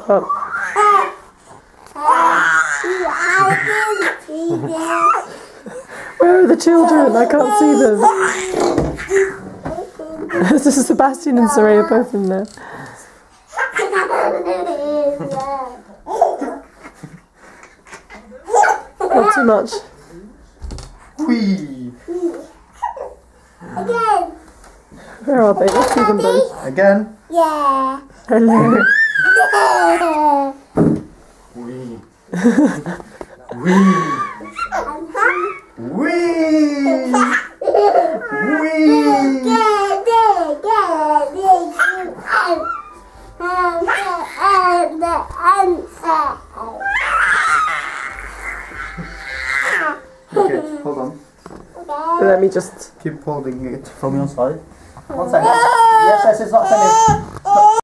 Oh. Where are the children? I can't see them. This is Sebastian and Soraya both in there. Not too much. Whee! Again. Where are they? Let's see them both. Again? Yeah. Hello. Whee! Whee! Whee! Okay, hold on. Let me just... Keep holding it from your side. 1 second. Yes, it's not finished.